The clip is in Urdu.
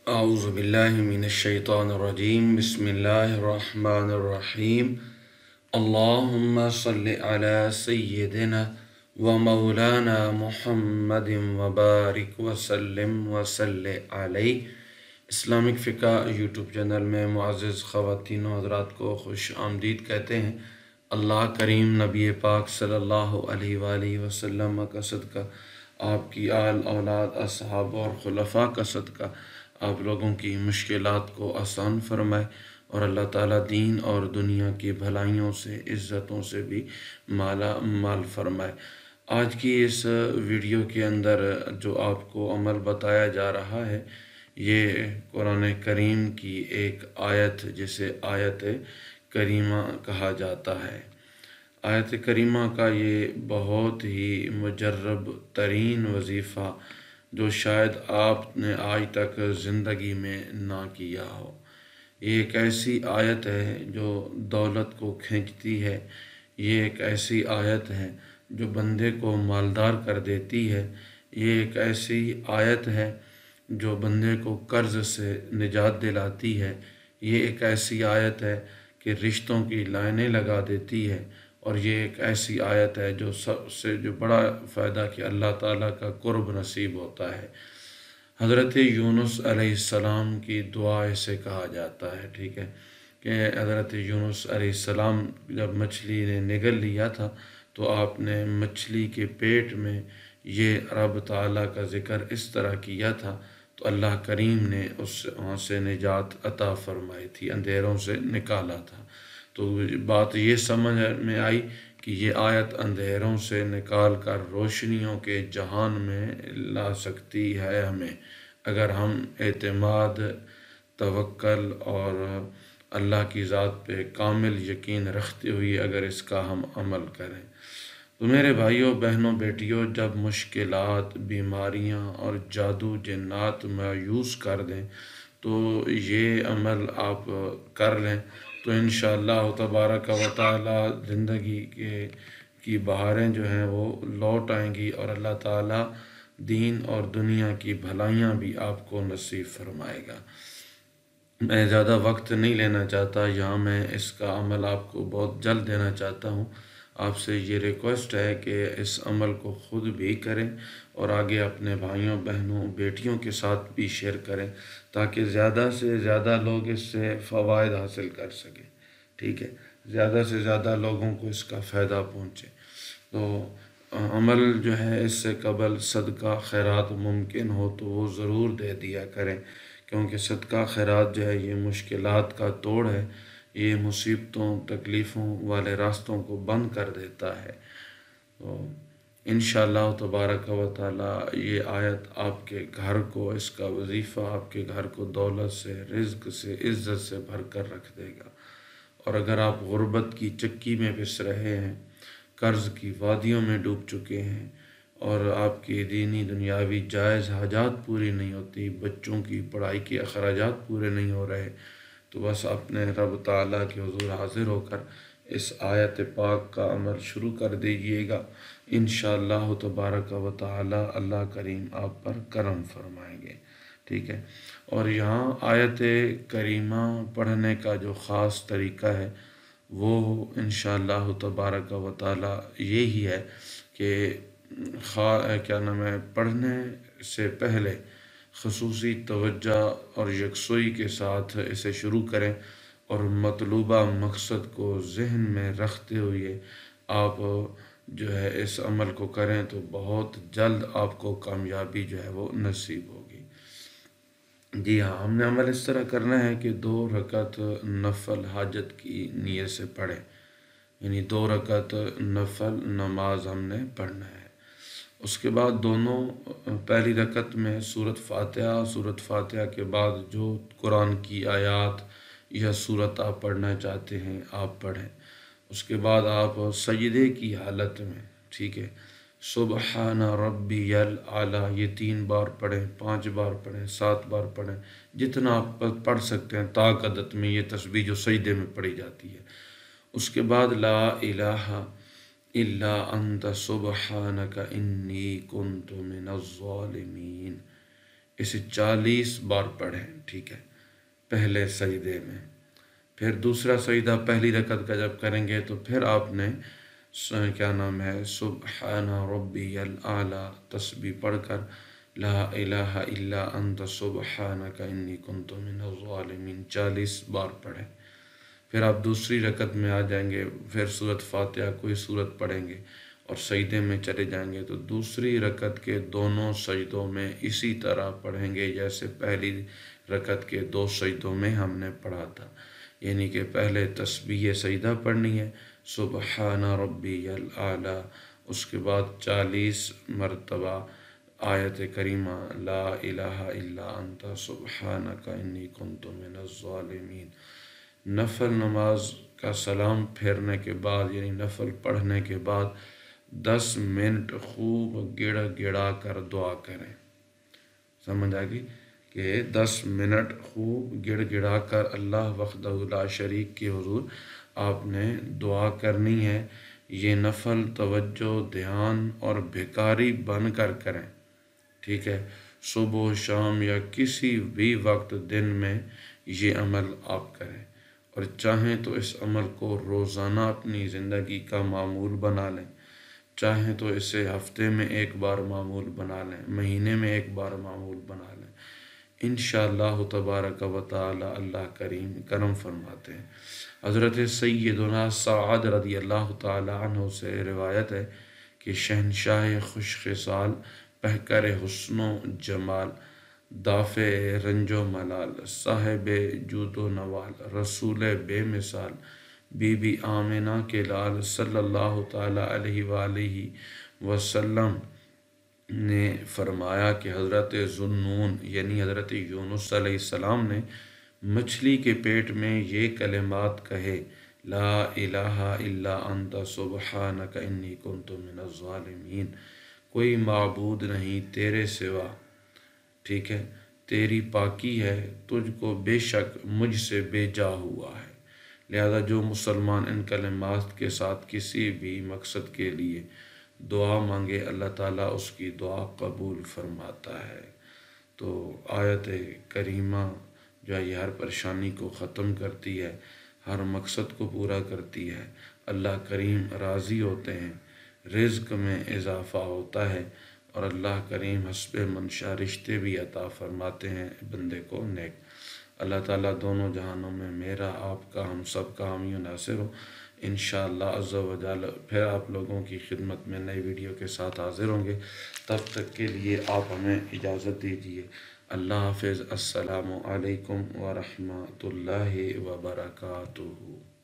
اعوذ باللہ من الشیطان الرجیم بسم اللہ الرحمن الرحیم اللہم صلی علی سیدنا و مولانا محمد وبارک وسلم وصلی علیہ۔ اسلامک فقہ یوٹیوب چینل میں معزز خواتین و حضرات کو خوش آمدید کہتے ہیں۔ اللہ کریم نبی پاک صلی اللہ علیہ وآلہ وسلم کا صدقہ، آپ کی آل اولاد اصحاب اور خلفاء کا صدقہ آپ لوگوں کی مشکلات کو آسان فرمائے اور اللہ تعالیٰ دین اور دنیا کی بھلائیوں سے، عزتوں سے بھی مالا مال فرمائے۔ آج کی اس ویڈیو کے اندر جو آپ کو عمل بتایا جا رہا ہے، یہ قرآن کریم کی ایک آیت جسے آیت کریمہ کہا جاتا ہے۔ آیت کریمہ کا یہ بہت ہی مجرب ترین وظیفہ جو شاید آپ نے آج تک زندگی میں نہ کیا ہو۔ یہ ایک ایسی آیت ہے جو دولت کو کھینچتی ہے، یہ ایک ایسی آیت ہے جو بندے کو مالدار کر دیتی ہے، یہ ایک ایسی آیت ہے جو بندے کو قرض سے نجات دلاتی ہے، یہ ایک ایسی آیت ہے کہ رشتوں کی لائنیں لگا دیتی ہے، اور یہ ایک ایسی آیت ہے جو سب سے جو بڑا فائدہ کہ اللہ تعالیٰ کا قرب نصیب ہوتا ہے۔ حضرت یونس علیہ السلام کی دعا اسے کہا جاتا ہے، ٹھیک ہے، کہ حضرت یونس علیہ السلام جب مچھلی نے نگل لیا تھا تو آپ نے مچھلی کے پیٹ میں یہ رب تعالیٰ کا ذکر اس طرح کیا تھا تو اللہ کریم نے وہاں سے نجات عطا فرمائی تھی، اندھیروں سے نکالا تھا۔ تو بات یہ سمجھ میں آئی کہ یہ آیت اندھیروں سے نکال کر روشنیوں کے جہان میں لا سکتی ہے ہمیں، اگر ہم اعتماد، توکل اور اللہ کی ذات پہ کامل یقین رکھتے ہوئے اگر اس کا ہم عمل کریں۔ تو میرے بھائیوں، بہنوں، بیٹیوں، جب مشکلات، بیماریاں اور جادو جنات مایوس کر دیں تو یہ عمل آپ کر لیں تو انشاءاللہ تبارک و تعالی زندگی کی بہاریں جو ہیں وہ لوٹ آئیں گی، اور اللہ تعالیٰ دین اور دنیا کی بھلائیاں بھی آپ کو نصیب فرمائے گا۔ میں زیادہ وقت نہیں لینا چاہتا، یہاں میں اس کا عمل آپ کو بہت جلد دینا چاہتا ہوں۔ آپ سے یہ ریکویسٹ ہے کہ اس عمل کو خود بھی کریں اور آگے اپنے بھائیوں، بہنوں، بیٹیوں کے ساتھ بھی شیئر کریں تاکہ زیادہ سے زیادہ لوگ اس سے فوائد حاصل کر سکیں، ٹھیک ہے، زیادہ سے زیادہ لوگوں کو اس کا فائدہ پہنچے۔ تو عمل جو ہے اس سے قبل صدقہ خیرات ممکن ہو تو وہ ضرور دے دیا کریں، کیونکہ صدقہ خیرات جو ہے یہ مشکلات کا توڑ ہے، یہ مصیبتوں، تکلیفوں والے راستوں کو بند کر دیتا ہے۔ تو انشاءاللہ تبارک و تعالی یہ آیت آپ کے گھر کو، اس کا وظیفہ آپ کے گھر کو دولت سے، رزق سے، عزت سے بھر کر رکھ دے گا۔ اور اگر آپ غربت کی چکی میں پس رہے ہیں، قرض کی وادیوں میں ڈوب چکے ہیں اور آپ کی دینی دنیاوی جائز حاجات پوری نہیں ہوتی، بچوں کی پڑھائی کے اخراجات پورے نہیں ہو رہے، تو بس اپنے رب تعالیٰ کے حضور حاضر ہو کر اس آیت پاک کا عمل شروع کر دیجیے گا۔ انشاءاللہ تبارک و تعالی اللہ کریم آپ پر کرم فرمائیں گے، ٹھیک ہے۔ اور یہاں آیت کریمہ پڑھنے کا جو خاص طریقہ ہے وہ انشاءاللہ تبارک و تعالی یہی ہے کہ کیا نام ہے، پڑھنے سے پہلے خصوصی توجہ اور یکسوئی کے ساتھ اسے شروع کریں اور مطلوبہ مقصد کو ذہن میں رکھتے ہوئے آپ جو ہے اس عمل کو کریں تو بہت جلد آپ کو کامیابی جو ہے وہ نصیب ہوگی۔ جی ہاں، ہم نے عمل اس طرح کرنا ہے کہ 2 رکعت نفل حاجت کی نیت سے پڑھیں، یعنی 2 رکعت نفل نماز ہم نے پڑھنا ہے۔ اس کے بعد دونوں پہلی رکعت میں سورۃ فاتحہ کے بعد جو قرآن کی آیات یا سورت آپ پڑھنا چاہتے ہیں آپ پڑھیں۔ اس کے بعد آپ سجدے کی حالت میں، ٹھیک ہے، سبحان ربی الاعلیٰ یہ 3 بار پڑھیں، 5 بار پڑھیں، 7 بار پڑھیں، جتنا آپ پڑھ سکتے ہیں طاق عدد میں، یہ تسبیح جو سجدے میں پڑھی جاتی ہے۔ اس کے بعد لا الہ الا انت سبحانک انی کنت من الظالمین، اسے 40 بار پڑھیں، ٹھیک ہے، پہلے سجدے میں۔ پھر دوسرا سجدہ پہلی رکعت کا جب کریں گے تو پھر آپ نے کیا نام ہے سبحان ربی الاعلیٰ تسبیح پڑھ کر لا الہ الا انت سبحانک انی کنت من الظالمین 40 بار پڑھیں۔ پھر آپ دوسری رکعت میں آ جائیں گے، پھر سورۃ فاتحہ کوئی سورت پڑھیں گے اور سجدے میں چلے جائیں گے تو دوسری رکعت کے دونوں سجدوں میں اسی طرح پڑھیں گے جیسے پہلی رکعت کے 2 سجدوں میں ہم نے پڑھا تھا، یعنی کہ پہلے تسبیح سجدہ پڑھنی ہے سبحان ربی الاعلیٰ، اس کے بعد 40 مرتبہ آیت کریمہ لا الہ الا انت سبحانک انی کنت من الظالمین۔ نفل نماز کا سلام پھیرنے کے بعد یعنی نفل پڑھنے کے بعد 10 منٹ خوب گڑ گڑا کر دعا کریں۔ سمجھ آ گئی کہ 10 منٹ خوب گڑ گڑا کر اللہ وحدہ لا شریک کے حضور آپ نے دعا کرنی ہے۔ یہ نفل توجہ، دھیان اور بھکاری بن کر کریں، ٹھیک ہے، صبح و شام یا کسی بھی وقت دن میں یہ عمل آپ کریں، اور چاہیں تو اس عمل کو روزانہ اپنی زندگی کا معمول بنا لیں، چاہیں تو اسے ہفتے میں 1 بار معمول بنا لیں، مہینے میں 1 بار معمول بنا لیں، انشاءاللہ تبارک و تعالی اللہ کریم کرم فرماتے ہیں۔ حضرت سیدنا سعد رضی اللہ تعالی عنہ سے روایت ہے کہ شہنشاہ خوش خصال، پہکر حسن و جمال، دافع رنج و ملال، صاحب جود و نوال، رسول بے مثال، بی بی آمنہ کے لال صلی اللہ تعالی علیہ وآلہ وسلم نے فرمایا کہ حضرت ذوالنون یعنی حضرت یونس علیہ السلام نے مچھلی کے پیٹ میں یہ کلمات کہے لا الہ الا انت سبحانک انی کنت من الظالمین، کوئی معبود نہیں تیرے سوا، ٹھیک ہے، تیری پاکی ہے، تجھ کو بے شک مجھ سے بے جا ہوا ہے۔ لہذا جو مسلمان ان کلمات کے ساتھ کسی بھی مقصد کے لیے دعا مانگے اللہ تعالیٰ اس کی دعا قبول فرماتا ہے۔ تو آیت کریمہ جو ہے یہ ہر پریشانی کو ختم کرتی ہے، ہر مقصد کو پورا کرتی ہے، اللہ کریم راضی ہوتے ہیں، رزق میں اضافہ ہوتا ہے، اور اللہ کریم حسب منشا رشتے بھی عطا فرماتے ہیں بندے کو نیک۔ اللہ تعالیٰ دونوں جہانوں میں میرا، آپ کا، ہم سب کا حامی و ناصر ہو۔ انشاءاللہ عز و جل پھر آپ لوگوں کی خدمت میں نئی ویڈیو کے ساتھ حاضر ہوں گے، تب تک کے لیے آپ ہمیں اجازت دیجیے۔ اللہ حافظ، السلام علیکم ورحمۃ اللہ وبرکاتہ۔